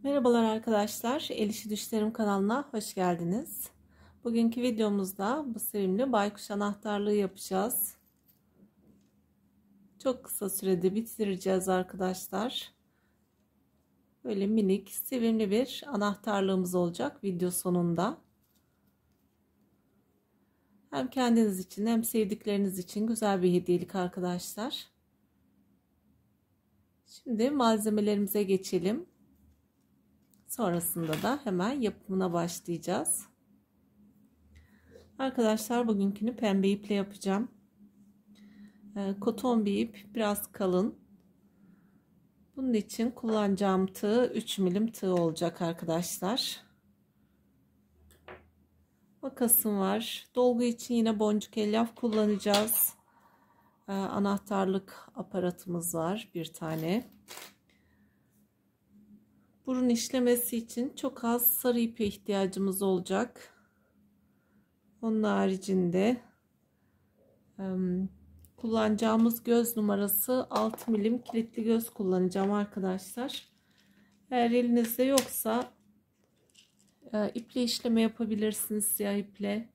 Merhabalar arkadaşlar, El İşi Düşlerim kanalına hoş geldiniz. Bugünkü videomuzda bu sevimli baykuş anahtarlığı yapacağız. Çok kısa sürede bitireceğiz arkadaşlar. Böyle minik, sevimli bir anahtarlığımız olacak video sonunda. Hem kendiniz için hem sevdikleriniz için güzel bir hediyelik arkadaşlar. Şimdi malzemelerimize geçelim. Sonrasında da hemen yapımına başlayacağız. Arkadaşlar bugünkünü pembe iple yapacağım. Koton bir ip, biraz kalın. Bunun için kullanacağım tığ 3 milim tığ olacak arkadaşlar. Makasım var. Dolgu için yine boncuk elyaf kullanacağız. Anahtarlık aparatımız var bir tane. Burun işlemesi için çok az sarı ipe ihtiyacımız olacak. Onun haricinde kullanacağımız göz numarası 6 milim kilitli göz kullanacağım arkadaşlar. Eğer elinizde yoksa iple işleme yapabilirsiniz, siyah iple.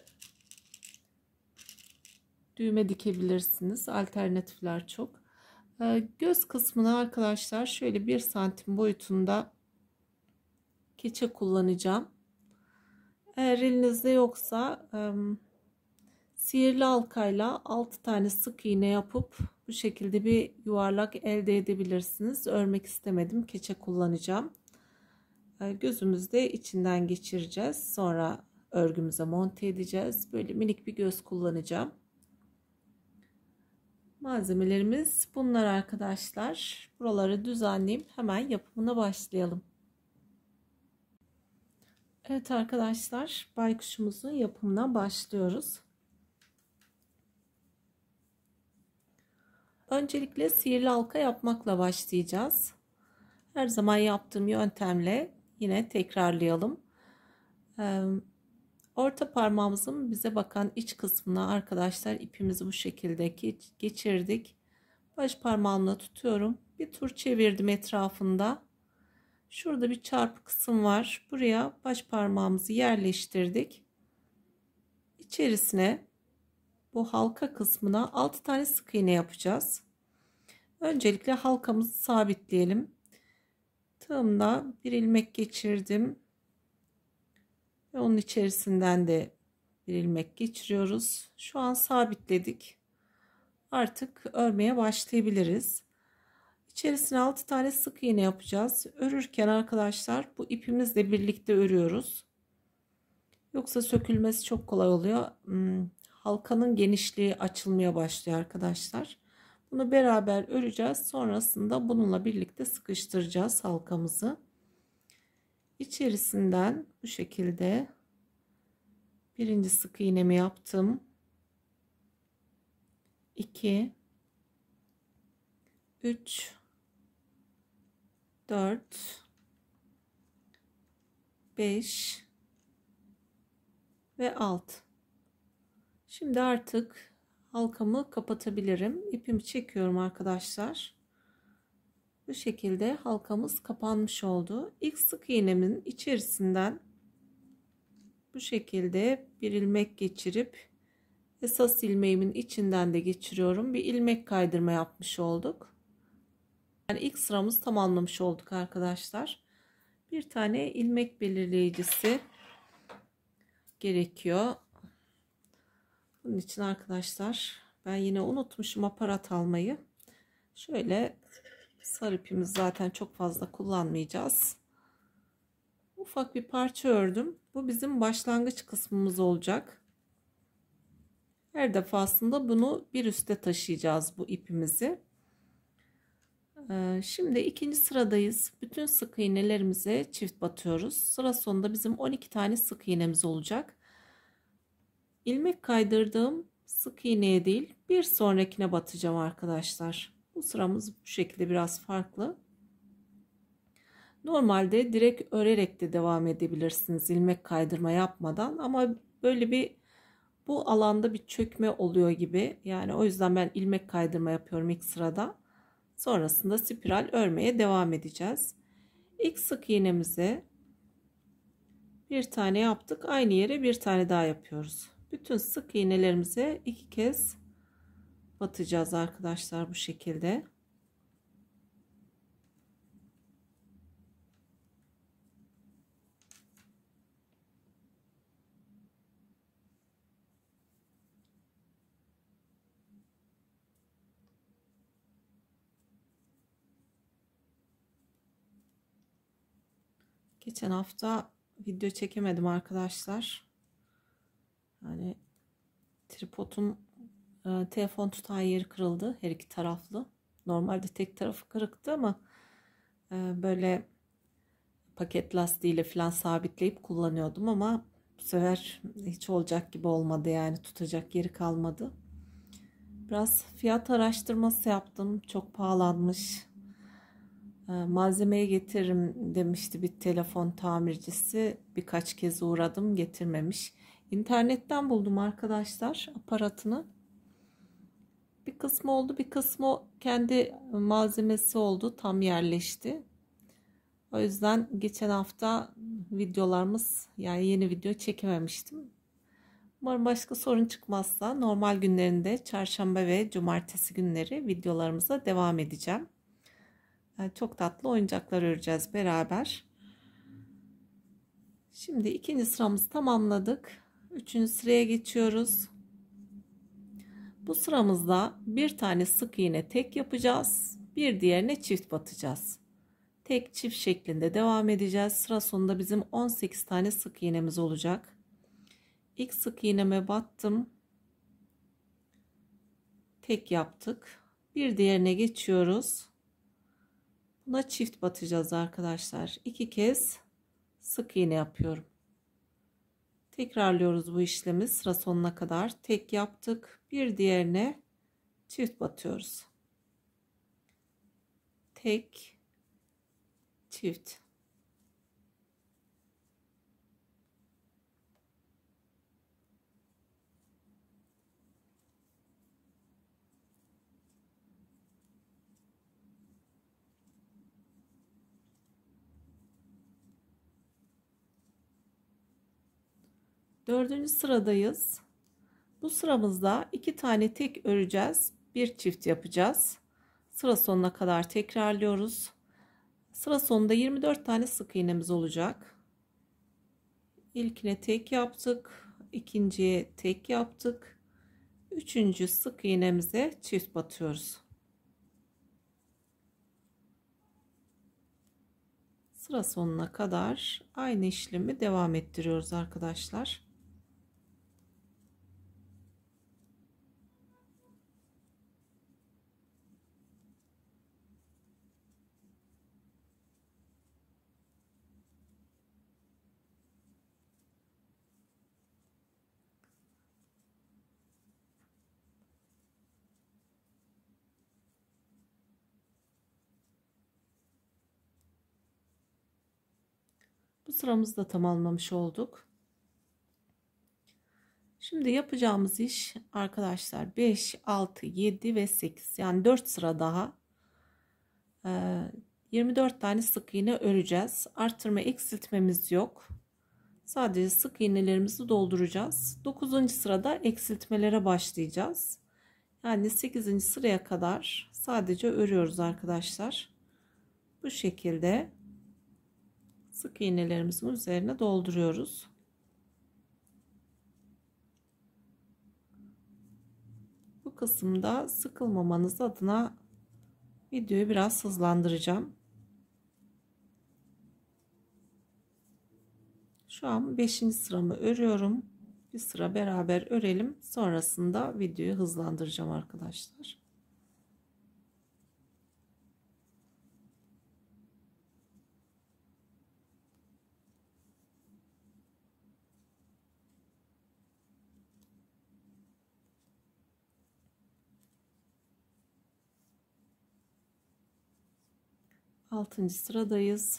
Düğme dikebilirsiniz. Alternatifler çok. Göz kısmına arkadaşlar şöyle 1 santim boyutunda keçe kullanacağım. Eğer elinizde yoksa sihirli halkayla 6 tane sık iğne yapıp bu şekilde bir yuvarlak elde edebilirsiniz. Örmek istemedim. Keçe kullanacağım. Gözümüzü de içinden geçireceğiz. Sonra örgümüze monte edeceğiz. Böyle minik bir göz kullanacağım. Malzemelerimiz bunlar arkadaşlar. Buraları düzenleyeyim. Hemen yapımına başlayalım. Evet arkadaşlar, baykuşumuzun yapımına başlıyoruz. Öncelikle sihirli halka yapmakla başlayacağız. Her zaman yaptığım yöntemle yine tekrarlayalım. Orta parmağımızın bize bakan iç kısmına arkadaşlar ipimizi bu şekilde geçirdik. Baş parmağımla tutuyorum. Bir tur çevirdim etrafında. Şurada bir çarpı kısım var. Buraya baş parmağımızı yerleştirdik. İçerisine bu halka kısmına 6 tane sık iğne yapacağız. Öncelikle halkamızı sabitleyelim. Tığımda bir ilmek geçirdim. Ve onun içerisinden de bir ilmek geçiriyoruz. Şu an sabitledik. Artık örmeye başlayabiliriz. İçerisine 6 tane sık iğne yapacağız. Örürken arkadaşlar bu ipimizle birlikte örüyoruz. Yoksa sökülmesi çok kolay oluyor. Halkanın genişliği açılmaya başlıyor arkadaşlar. Bunu beraber öreceğiz. Sonrasında bununla birlikte sıkıştıracağız halkamızı. İçerisinden bu şekilde birinci sık iğnemi yaptım. 2 3 4 5 ve 6. Şimdi artık halkamı kapatabilirim. İpimi çekiyorum arkadaşlar. Bu şekilde halkamız kapanmış oldu. İlk sık iğnemin içerisinden bu şekilde bir ilmek geçirip esas ilmeğimin içinden de geçiriyorum. Bir ilmek kaydırma yapmış olduk. Yani ilk sıramızı tamamlamış olduk arkadaşlar. Bir tane ilmek belirleyicisi gerekiyor. Bunun için arkadaşlar ben yine unutmuşum aparat almayı. Şöyle sarı ipimiz zaten çok fazla kullanmayacağız. Ufak bir parça ördüm. Bu bizim başlangıç kısmımız olacak. Her defasında bunu bir üste taşıyacağız bu ipimizi. Şimdi ikinci sıradayız. Bütün sık iğnelerimize çift batıyoruz. Sıra sonunda bizim 12 tane sık iğnemiz olacak. İlmek kaydırdığım sık iğneye değil bir sonrakine batacağım arkadaşlar. Bu sıramız bu şekilde biraz farklı. Normalde direkt örerek de devam edebilirsiniz ilmek kaydırma yapmadan, ama böyle bir bu alanda bir çökme oluyor gibi. Yani o yüzden ben ilmek kaydırma yapıyorum ilk sırada. Sonrasında spiral örmeye devam edeceğiz. İlk sık iğnemizi bir tane yaptık. Aynı yere bir tane daha yapıyoruz. Bütün sık iğnelerimize 2 kez batacağız arkadaşlar, bu şekilde. Geçen hafta video çekemedim arkadaşlar. Yani tripodum, telefon tutan yeri kırıldı, her iki taraflı. Normalde tek tarafı kırıktı ama böyle paket lastiğiyle falan sabitleyip kullanıyordum ama bu sefer hiç olacak gibi olmadı, yani tutacak yeri kalmadı. Biraz fiyat araştırması yaptım. Çok pahalanmış. Malzemeyi getiririm demişti bir telefon tamircisi. Birkaç kez uğradım, getirmemiş. İnternetten buldum arkadaşlar aparatını. Bir kısmı oldu, bir kısmı kendi malzemesi oldu, tam yerleşti. O yüzden geçen hafta videolarımız, yani yeni video çekememiştim. Umarım başka sorun çıkmazsa normal günlerinde çarşamba ve cumartesi günleri videolarımıza devam edeceğim. Yani çok tatlı oyuncaklar öreceğiz beraber. Şimdi ikinci sıramızı tamamladık. Üçüncü sıraya geçiyoruz. Bu sıramızda bir tane sık iğne tek yapacağız. Bir diğerine çift batacağız. Tek çift şeklinde devam edeceğiz. Sıra sonunda bizim 18 tane sık iğnemiz olacak. İlk sık iğneme battım. Tek yaptık. Bir diğerine geçiyoruz. Buna çift batacağız arkadaşlar. 2 kez sık iğne yapıyorum. Tekrarlıyoruz bu işlemi sıra sonuna kadar. Tek yaptık. Bir diğerine çift batıyoruz. Tek, çift. Dördüncü sıradayız. Bu sıramızda 2 tane tek öreceğiz. Bir çift yapacağız. Sıra sonuna kadar tekrarlıyoruz. Sıra sonunda 24 tane sık iğnemiz olacak. İlkine tek yaptık. İkinciye tek yaptık. Üçüncü sık iğnemize çift batıyoruz. Sıra sonuna kadar aynı işlemi devam ettiriyoruz arkadaşlar. Bu sıramızı da tamamlamış olduk. Şimdi yapacağımız iş arkadaşlar 5, 6, 7 ve 8, yani 4 sıra daha 24 tane sık iğne öreceğiz. Artırma eksiltmemiz yok. Sadece sık iğnelerimizi dolduracağız. 9. sırada eksiltmelere başlayacağız. Yani 8. sıraya kadar sadece örüyoruz arkadaşlar. Bu şekilde sık iğnelerimizin üzerine dolduruyoruz. Bu kısımda sıkılmamanız adına videoyu biraz hızlandıracağım. Şu an 5. sıramı örüyorum. Bir sıra beraber örelim. Sonrasında videoyu hızlandıracağım arkadaşlar. Altıncı sıradayız.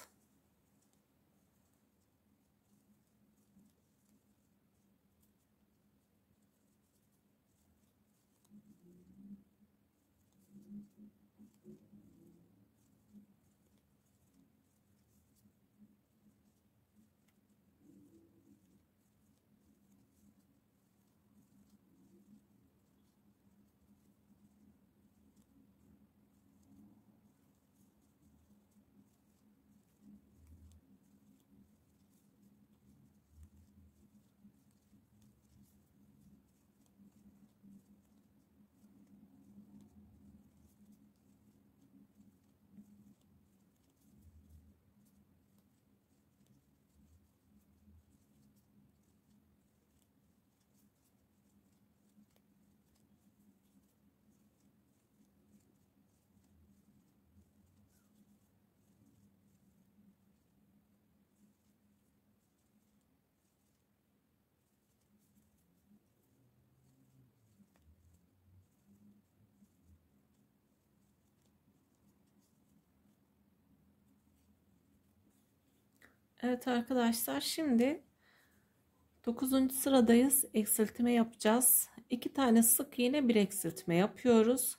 Evet arkadaşlar, şimdi 9. sıradayız. Eksiltme yapacağız. 2 tane sık iğne, bir eksiltme yapıyoruz.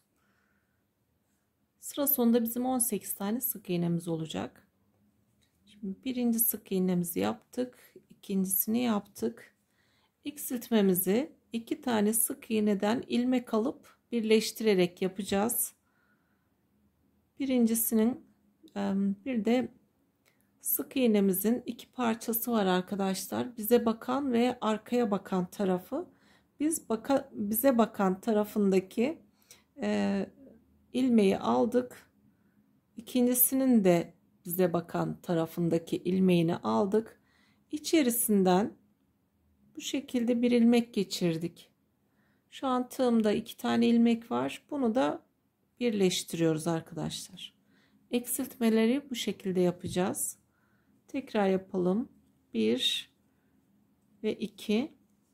Sıra sonunda bizim 18 tane sık iğnemiz olacak. Şimdi birinci sık iğnemizi yaptık. İkincisini yaptık. Eksiltmemizi 2 tane sık iğneden ilmek alıp birleştirerek yapacağız. Birincisinin bir de sık iğnemizin 2 parçası var arkadaşlar. Bize bakan ve arkaya bakan tarafı. Bize bakan tarafındaki ilmeği aldık. İkincisinin de bize bakan tarafındaki ilmeğini aldık. İçerisinden bu şekilde bir ilmek geçirdik. Şu an tığımda 2 tane ilmek var. Bunu da birleştiriyoruz arkadaşlar. Eksiltmeleri bu şekilde yapacağız. Tekrar yapalım. 1 ve 2.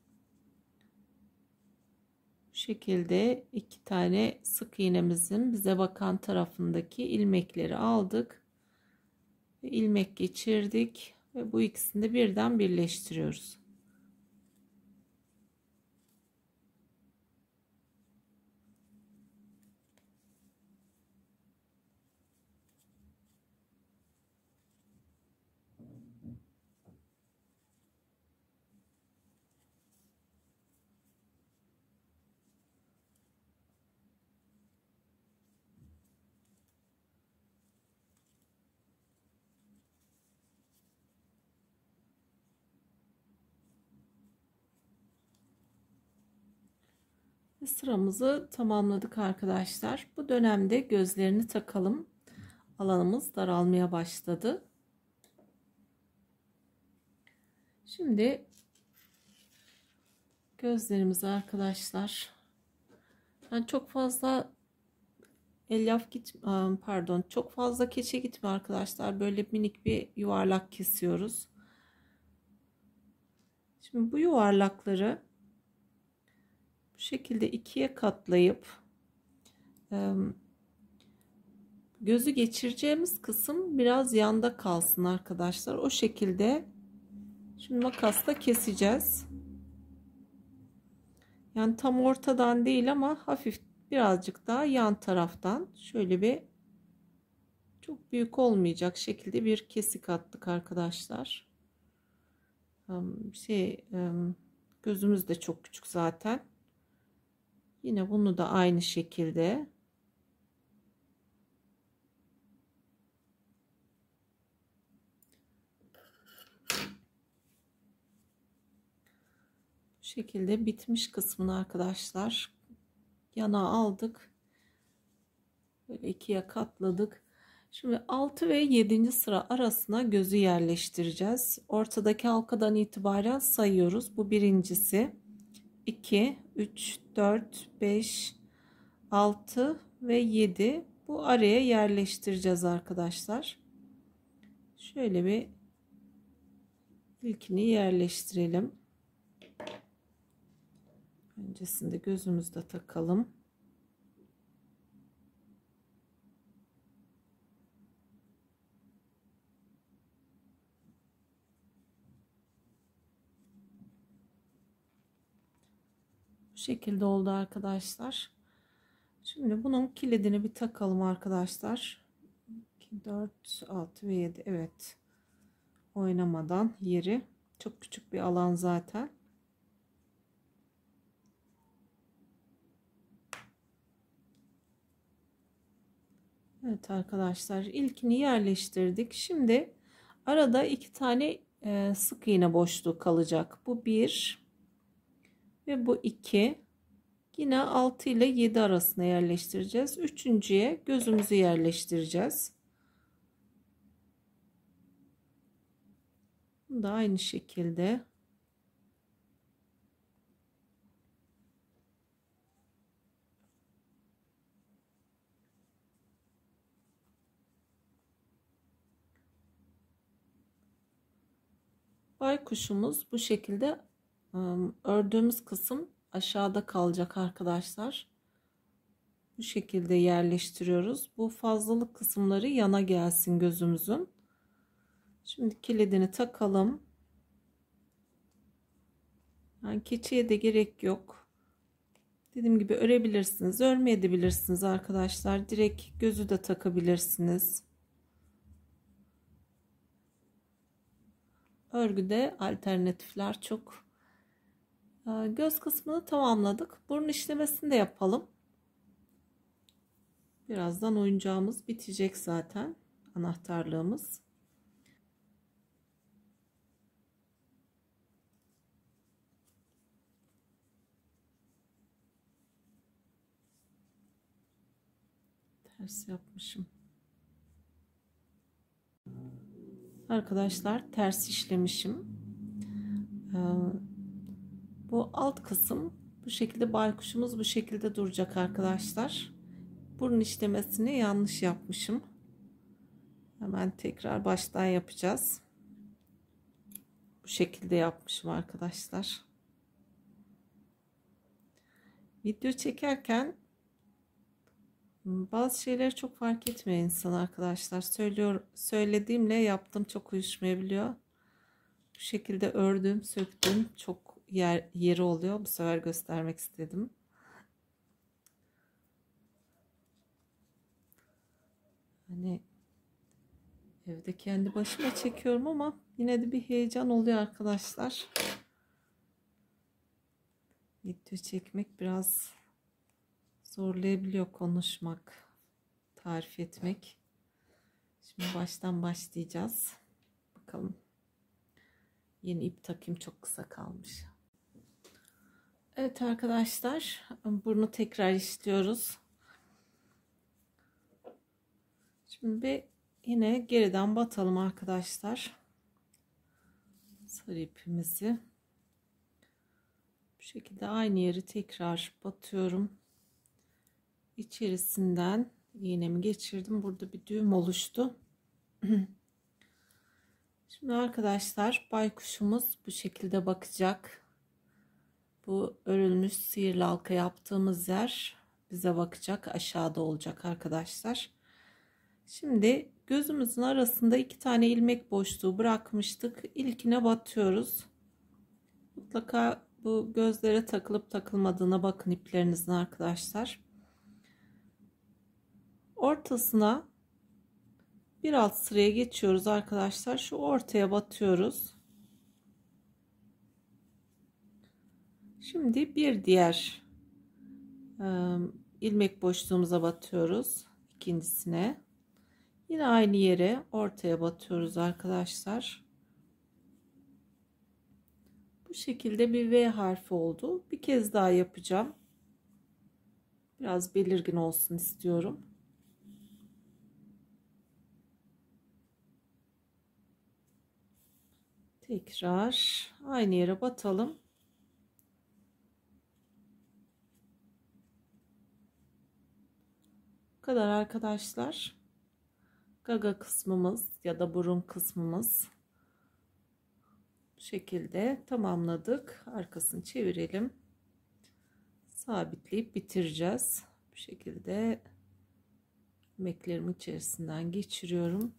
Bu şekilde 2 tane sık iğnemizin bize bakan tarafındaki ilmekleri aldık. Ve ilmek geçirdik. Ve bu ikisini de birden birleştiriyoruz. Sıramızı tamamladık arkadaşlar. Bu dönemde gözlerini takalım. Alanımız daralmaya başladı. Şimdi gözlerimizi arkadaşlar, yani çok fazla elyaf çok fazla keçe gitme arkadaşlar. Böyle minik bir yuvarlak kesiyoruz. Şimdi bu yuvarlakları bu şekilde ikiye katlayıp gözü geçireceğimiz kısım biraz yanda kalsın arkadaşlar. O şekilde şimdi makasla keseceğiz. Yani tam ortadan değil ama hafif birazcık daha yan taraftan şöyle bir, çok büyük olmayacak şekilde bir kesik attık arkadaşlar. Gözümüz de çok küçük zaten. Yine bunu da aynı şekilde bitmiş kısmını arkadaşlar yana aldık. Böyle ikiye katladık. Şimdi 6 ve 7. sıra arasına gözü yerleştireceğiz. Ortadaki halkadan itibaren sayıyoruz. Bu birincisi. 2, 3, 4, 5, 6 ve 7. Bu araya yerleştireceğiz arkadaşlar. Şöyle bir ilkini yerleştirelim. Öncesinde gözümüzde takalım. Bu şekilde oldu arkadaşlar. Şimdi bunun kilidini bir takalım arkadaşlar. 2, 4, 6 ve 7. Evet. Oynamadan yeri. Çok küçük bir alan zaten. Evet arkadaşlar, ilkini yerleştirdik. Şimdi arada 2 tane sık iğne boşluğu kalacak. Bu 1 ve bu 2. Yine 6 ile 7 arasına yerleştireceğiz. Üçüncüye gözümüzü yerleştireceğiz. Bu da aynı şekilde. Baykuşumuz bu şekilde, ördüğümüz kısım aşağıda kalacak arkadaşlar. Bu şekilde yerleştiriyoruz. Bu fazlalık kısımları yana gelsin gözümüzün. Şimdi kilidini takalım. Yani keçiye de gerek yok. Dediğim gibi örebilirsiniz, örmeyebilirsiniz arkadaşlar. Direkt gözü de takabilirsiniz. Örgüde alternatifler çok. Göz kısmını tamamladık. Burun işlemesini de yapalım. Birazdan oyuncağımız bitecek zaten. Anahtarlığımız. Ters yapmışım. Arkadaşlar ters işlemişim. Bu alt kısım bu şekilde, baykuşumuz bu şekilde duracak arkadaşlar. Burun işlemesini yanlış yapmışım. Hemen tekrar baştan yapacağız. Bu şekilde yapmışım arkadaşlar. Video çekerken bazı şeyleri çok fark etmiyor insan arkadaşlar. Söylediğimle yaptığım çok uyuşmayabiliyor. Bu şekilde ördüm, söktüm. Çok yeri oluyor. Bu sefer göstermek istedim. Hani evde kendi başıma çekiyorum ama yine de bir heyecan oluyor arkadaşlar. Video çekmek biraz zorlayabiliyor, konuşmak, tarif etmek. Şimdi baştan başlayacağız. Bakalım. Yeni ip takayım, çok kısa kalmış. Evet arkadaşlar, burnu tekrar işliyoruz. Şimdi yine geriden batalım arkadaşlar. Sarı ipimizi. Bu şekilde aynı yeri tekrar batıyorum. İçerisinden iğnemi geçirdim. Burada bir düğüm oluştu. Şimdi arkadaşlar baykuşumuz bu şekilde bakacak. Bu örülmüş sihirli halka yaptığımız yer bize bakacak. Aşağıda olacak arkadaşlar. Şimdi gözümüzün arasında 2 tane ilmek boşluğu bırakmıştık. İlkine batıyoruz. Mutlaka bu gözlere takılıp takılmadığına bakın iplerinizin arkadaşlar. Ortasına bir alt sıraya geçiyoruz arkadaşlar. Şu ortaya batıyoruz. Şimdi bir diğer ilmek boşluğumuza batıyoruz. İkincisine. Yine aynı yere ortaya batıyoruz arkadaşlar. Bu şekilde bir V harfi oldu. Bir kez daha yapacağım. Biraz belirgin olsun istiyorum. Tekrar aynı yere batalım. Bu kadar arkadaşlar. Gaga kısmımız ya da burun kısmımız bu şekilde tamamladık. Arkasını çevirelim. Sabitleyip bitireceğiz. Bu şekilde ilmeklerimi içerisinden geçiriyorum.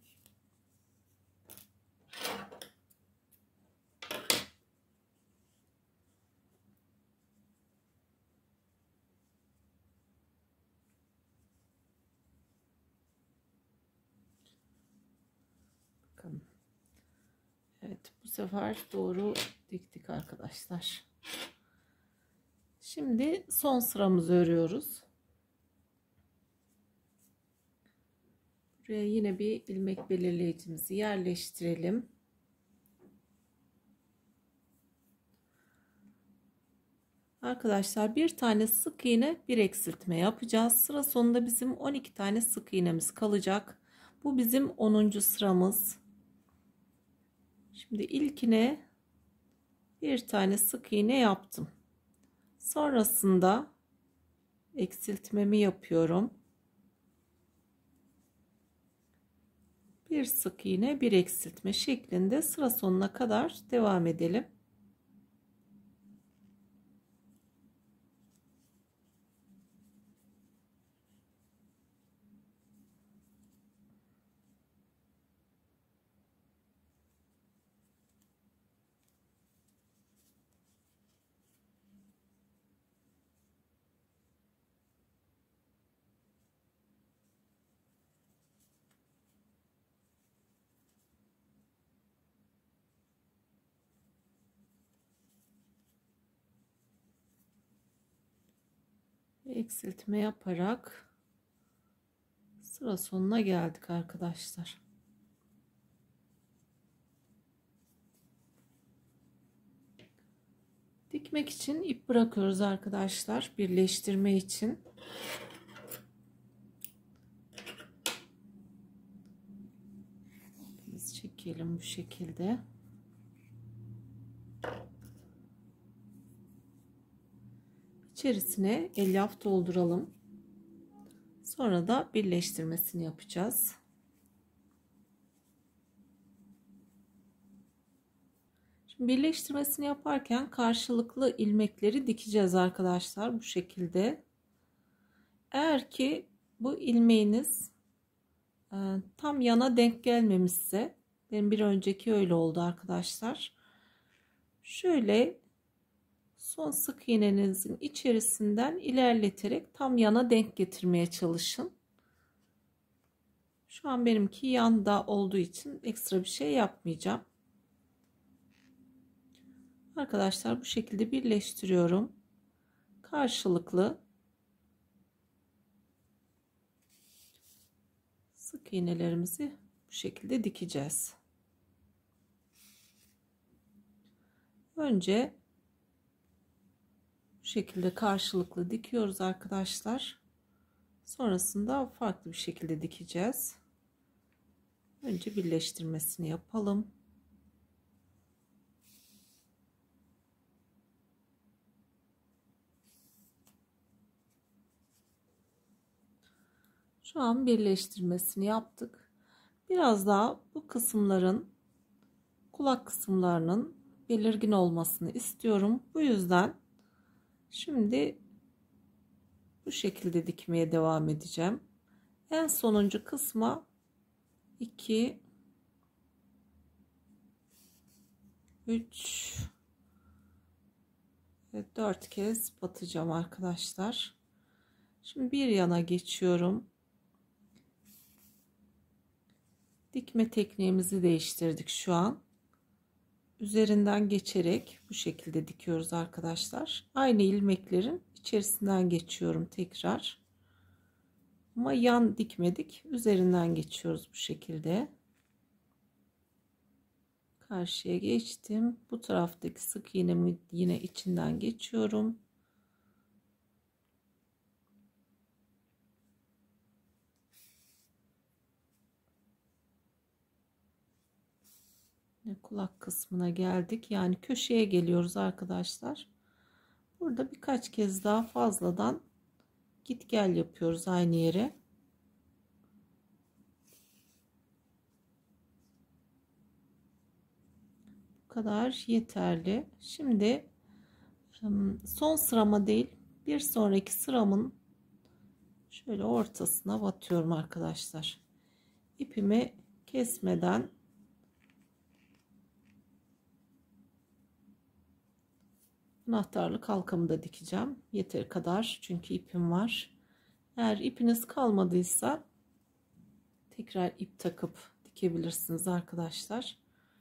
Bakın. Evet, bu sefer doğru diktik arkadaşlar. Şimdi son sıramızı örüyoruz. Buraya yine bir ilmek belirleyicimizi yerleştirelim. Arkadaşlar bir tane sık iğne, bir eksiltme yapacağız. Sıra sonunda bizim 12 tane sık iğnemiz kalacak. Bu bizim 10. sıramız. Şimdi ilkine bir tane sık iğne yaptım. Sonrasında eksiltmemi yapıyorum. Bir sık iğne, bir eksiltme şeklinde sıra sonuna kadar devam edelim. eksiltme yaparak sıra sonuna geldik arkadaşlar. Dikmek için ip bırakıyoruz arkadaşlar, birleştirme için. Biz çekelim bu şekilde. İçerisine elyaf dolduralım. Sonra da birleştirmesini yapacağız. Şimdi birleştirmesini yaparken karşılıklı ilmekleri dikeceğiz arkadaşlar bu şekilde. Eğer ki bu ilmeğiniz tam yana denk gelmemişse, benim bir önceki öyle oldu arkadaşlar. Şöyle son sık iğnenizin içerisinden ilerleterek tam yana denk getirmeye çalışın. Şu an benimki yanda olduğu için ekstra bir şey yapmayacağım. Arkadaşlar bu şekilde birleştiriyorum. Karşılıklı sık iğnelerimizi bu şekilde dikeceğiz. Önce bu şekilde karşılıklı dikiyoruz arkadaşlar. Sonrasında farklı bir şekilde dikeceğiz. Önce birleştirmesini yapalım. Şu an birleştirmesini yaptık. Biraz daha bu kısımların, kulak kısımlarının belirgin olmasını istiyorum. Bu yüzden şimdi bu şekilde dikmeye devam edeceğim. En sonuncu kısma 2 3 ve 4 kez batacağım arkadaşlar. Şimdi bir yana geçiyorum. Dikme tekniğimizi değiştirdik şu an. Üzerinden geçerek bu şekilde dikiyoruz arkadaşlar. Aynı ilmeklerin içerisinden geçiyorum tekrar. Ama yan dikmedik. Üzerinden geçiyoruz bu şekilde. Karşıya geçtim. Bu taraftaki sık iğnemi yine içinden geçiyorum. Kulak kısmına geldik. Yani köşeye geliyoruz arkadaşlar. Burada birkaç kez daha fazladan git gel yapıyoruz aynı yere. Bu kadar yeterli. Şimdi son sırama değil, bir sonraki sıramın şöyle ortasına batıyorum arkadaşlar. İpimi kesmeden anahtarlık halkamı da dikeceğim. Yeteri kadar, çünkü ipim var. Eğer ipiniz kalmadıysa tekrar ip takıp dikebilirsiniz arkadaşlar.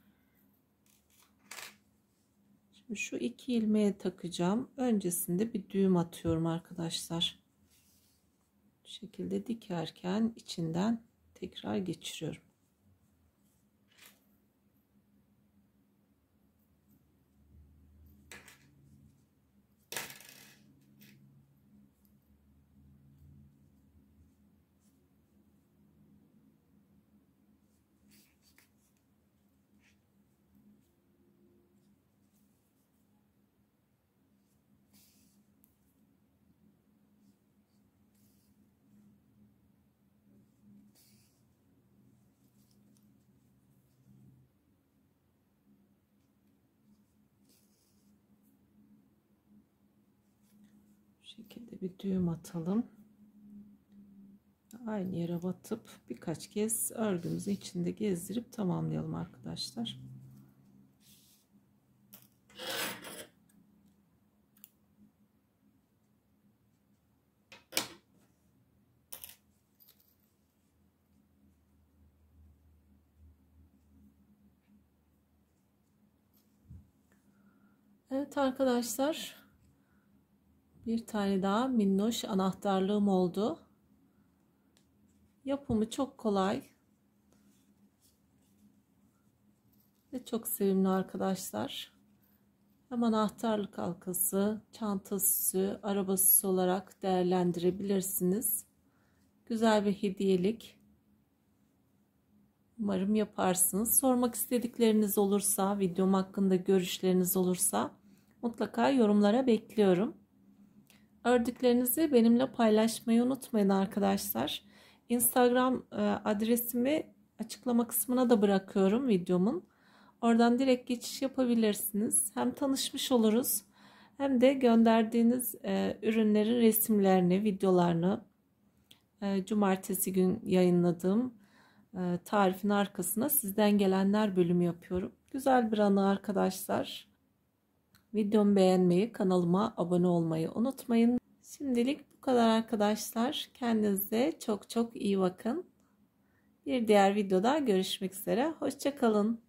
Şimdi şu iki ilmeğe takacağım. Öncesinde bir düğüm atıyorum arkadaşlar. Bu şekilde dikerken içinden tekrar geçiriyorum. Bu şekilde bir düğüm atalım. Aynı yere batıp birkaç kez örgümüzü içinde gezdirip tamamlayalım arkadaşlar. Evet arkadaşlar, Bir tane daha minnoş anahtarlığım oldu. Yapımı çok kolay ve çok sevimli arkadaşlar. Hem anahtarlık halkası, çanta süsü, araba süsü olarak değerlendirebilirsiniz. Güzel bir hediyelik. Umarım yaparsınız. Sormak istedikleriniz olursa, videom hakkında görüşleriniz olursa mutlaka yorumlara bekliyorum. Ördüklerinizi benimle paylaşmayı unutmayın arkadaşlar. Instagram adresimi açıklama kısmına da bırakıyorum videomun. Oradan direkt geçiş yapabilirsiniz. Hem tanışmış oluruz hem de gönderdiğiniz ürünlerin resimlerini, videolarını cumartesi gün yayınladığım tarifin arkasına sizden gelenler bölümü yapıyorum. Güzel bir anı arkadaşlar. Videomu beğenmeyi, kanalıma abone olmayı unutmayın. Şimdilik bu kadar arkadaşlar. Kendinize çok çok iyi bakın. Bir diğer videoda görüşmek üzere. Hoşça kalın.